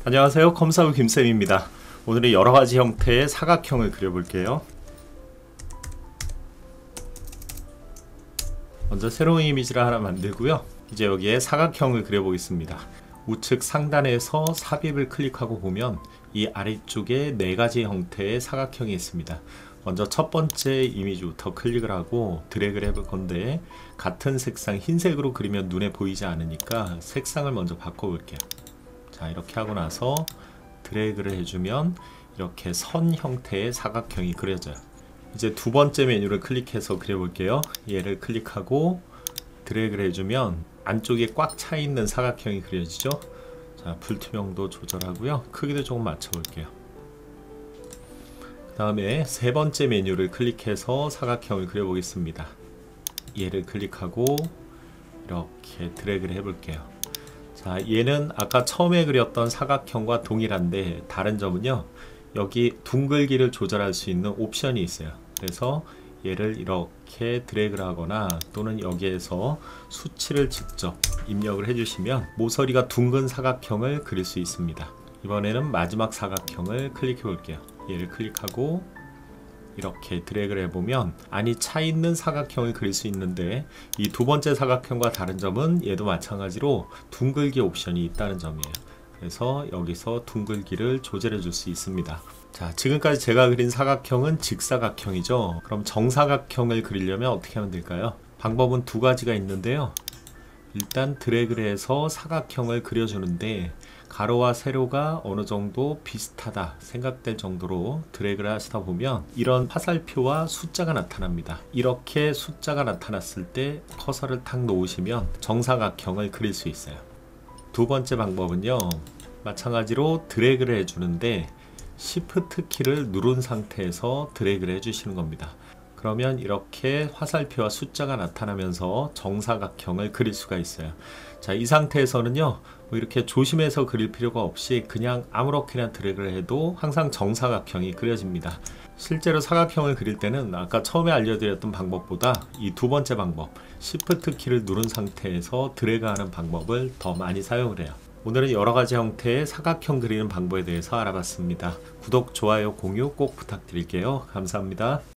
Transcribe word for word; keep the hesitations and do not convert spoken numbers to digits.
안녕하세요. 컴사부 김쌤입니다. 오늘은 여러가지 형태의 사각형을 그려볼게요. 먼저 새로운 이미지를 하나 만들고요. 이제 여기에 사각형을 그려보겠습니다. 우측 상단에서 삽입을 클릭하고 보면 이 아래쪽에 네가지 형태의 사각형이 있습니다. 먼저 첫 번째 이미지부터 클릭을 하고 드래그를 해볼 건데, 같은 색상 흰색으로 그리면 눈에 보이지 않으니까 색상을 먼저 바꿔볼게요. 자, 이렇게 하고 나서 드래그를 해주면 이렇게 선 형태의 사각형이 그려져요. 이제 두 번째 메뉴를 클릭해서 그려볼게요. 얘를 클릭하고 드래그를 해주면 안쪽에 꽉 차 있는 사각형이 그려지죠. 자, 불투명도 조절하고요. 크기도 조금 맞춰볼게요. 그 다음에 세 번째 메뉴를 클릭해서 사각형을 그려보겠습니다. 얘를 클릭하고 이렇게 드래그를 해볼게요. 자, 얘는 아까 처음에 그렸던 사각형과 동일한데 다른 점은요, 여기 둥글기를 조절할 수 있는 옵션이 있어요. 그래서 얘를 이렇게 드래그를 하거나 또는 여기에서 수치를 직접 입력을 해주시면 모서리가 둥근 사각형을 그릴 수 있습니다. 이번에는 마지막 사각형을 클릭해 볼게요. 얘를 클릭하고 이렇게 드래그를 해보면 안이 차 있는 사각형을 그릴 수 있는데, 이 두 번째 사각형과 다른 점은 얘도 마찬가지로 둥글기 옵션이 있다는 점이에요. 그래서 여기서 둥글기를 조절해 줄 수 있습니다. 자, 지금까지 제가 그린 사각형은 직사각형이죠. 그럼 정사각형을 그리려면 어떻게 하면 될까요? 방법은 두 가지가 있는데요. 일단 드래그를 해서 사각형을 그려주는데, 가로와 세로가 어느 정도 비슷하다 생각될 정도로 드래그를 하시다 보면 이런 화살표와 숫자가 나타납니다. 이렇게 숫자가 나타났을 때 커서를 탁 놓으시면 정사각형을 그릴 수 있어요. 두 번째 방법은요, 마찬가지로 드래그를 해주는데 시프트 키를 누른 상태에서 드래그를 해주시는 겁니다. 그러면 이렇게 화살표와 숫자가 나타나면서 정사각형을 그릴 수가 있어요. 자, 이 상태에서는요, 뭐 이렇게 조심해서 그릴 필요가 없이 그냥 아무렇게나 드래그를 해도 항상 정사각형이 그려집니다. 실제로 사각형을 그릴 때는 아까 처음에 알려드렸던 방법보다 이 두 번째 방법, 시프트 키를 누른 상태에서 드래그하는 방법을 더 많이 사용을 해요. 오늘은 여러가지 형태의 사각형 그리는 방법에 대해서 알아봤습니다. 구독, 좋아요, 공유 꼭 부탁드릴게요. 감사합니다.